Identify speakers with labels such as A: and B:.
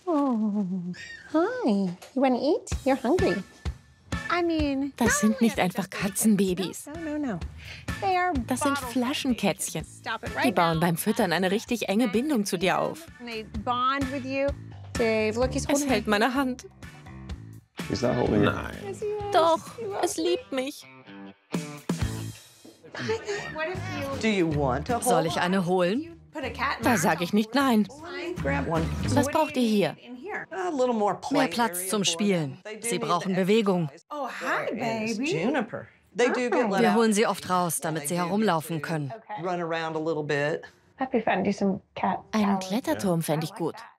A: Oh, hi. You want to eat? You're hungry.
B: Das sind nicht einfach Katzenbabys.
A: No.
B: Das sind Flaschenkätzchen. Die bauen beim Füttern eine richtig enge Bindung zu dir auf. Es hält meine Hand.
C: Nein.
B: Doch, es liebt mich.
D: Soll ich eine holen?
B: Da sage ich nicht nein. Was braucht ihr hier?
D: Mehr Platz zum Spielen. Sie brauchen Bewegung. Wir holen sie oft raus, damit sie herumlaufen können.
A: That'd be fun. Do some cat
B: Einen
A: hours.
B: Kletterturm fände ich gut.